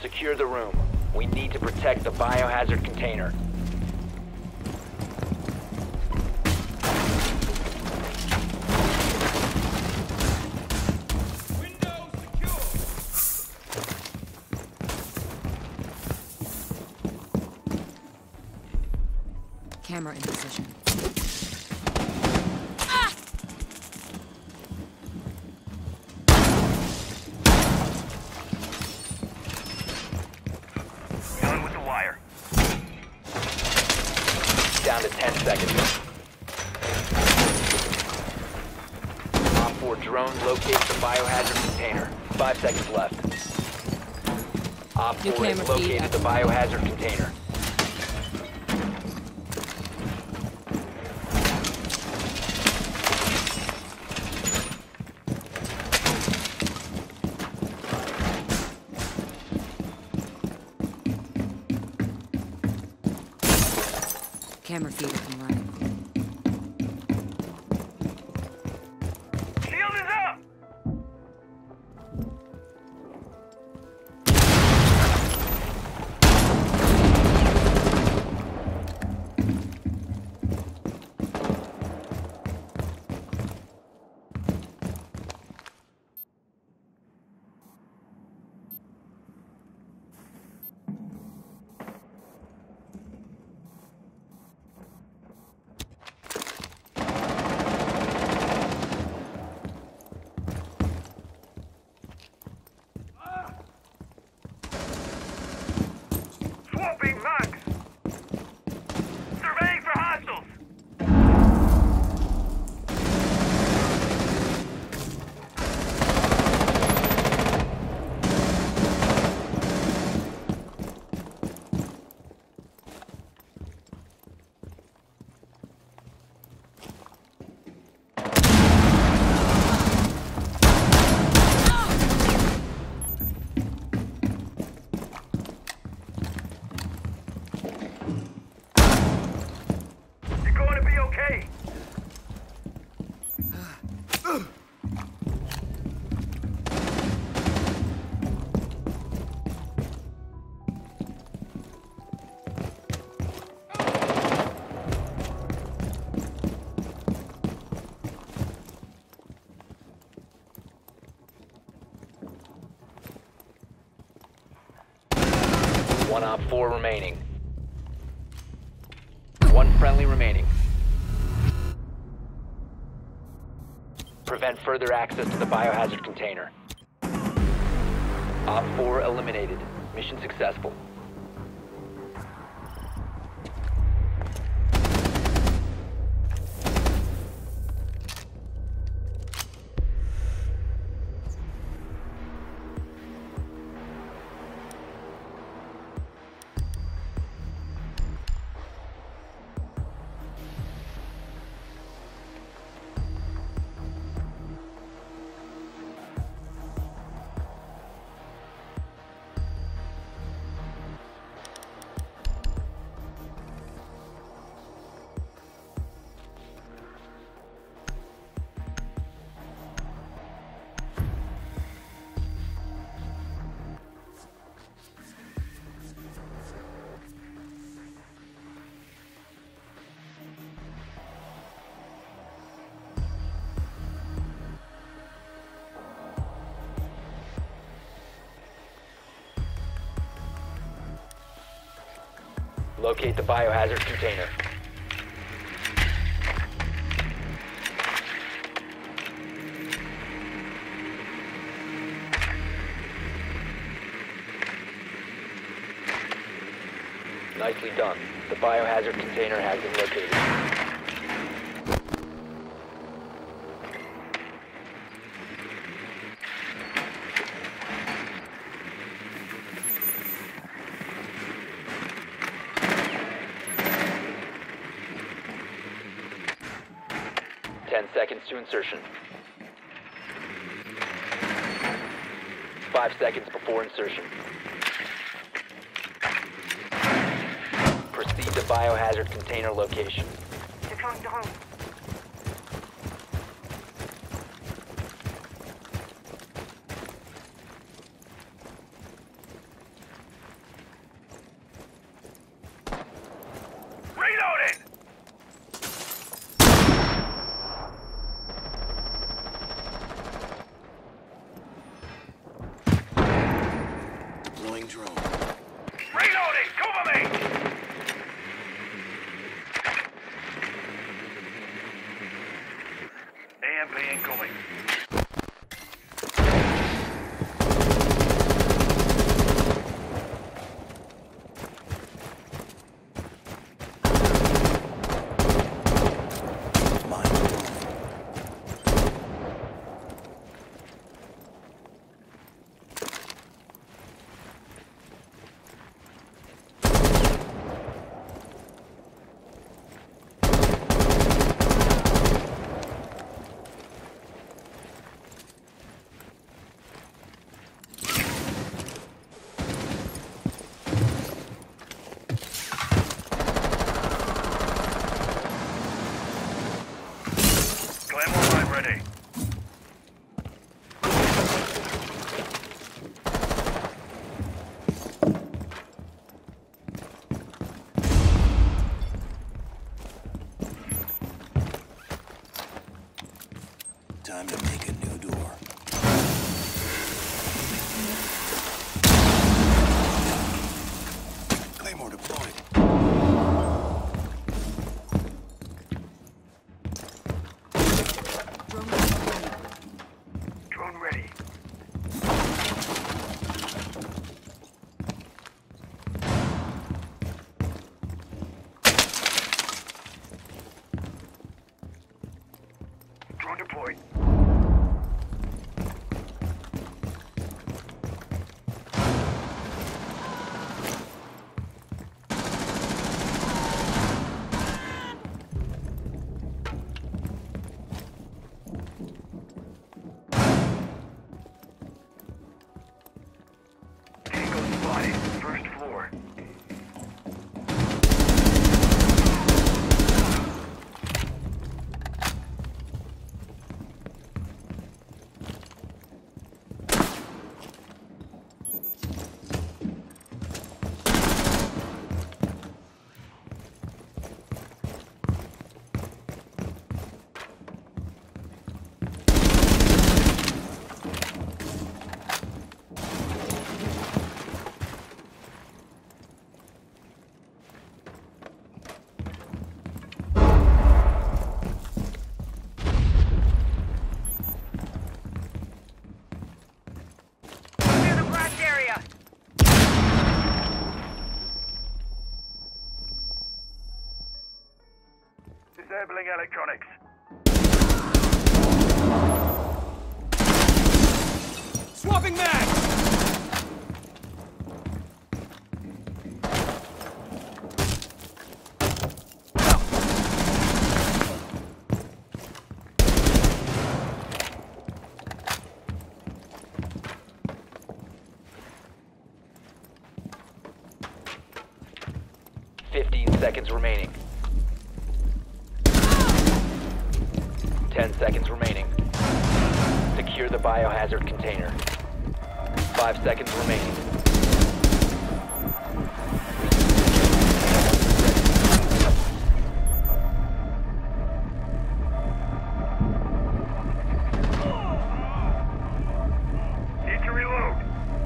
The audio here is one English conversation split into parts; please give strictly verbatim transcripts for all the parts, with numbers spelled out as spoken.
Secure the room. We need to protect the biohazard container. Window secure. Camera in position. Done with the wire. Down to ten seconds. Op four drone locates the biohazard container. Five seconds left. Op New four has camera feed located the activated. biohazard container. Camera feed up and running. Shield is up! Swapping mags! Surveying for hostiles! You're going to be okay! One op four remaining. One friendly remaining. Prevent further access to the biohazard container. Op four eliminated. Mission successful. Locate the biohazard container. Nicely done. The biohazard container has been located. Ten seconds to insertion. Five seconds before insertion. Proceed to biohazard container location. Deploying drone. Deploying drone. Reloading! Cover me! A M P incoming. Claymore line ready. Time to make a new door. Claymore deployed. Drone ready. Drone deployed. Tango spotted. First floor. Clear the blast area. Disabling electronics. Swapping mags! Fifteen seconds remaining. Ten seconds remaining. Secure the biohazard container. Five seconds remaining. Need to reload.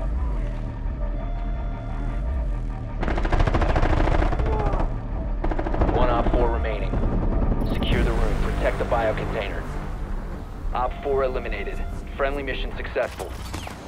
One Op four remaining. Secure the room. Protect the biocontainer. Op four eliminated. Friendly mission successful.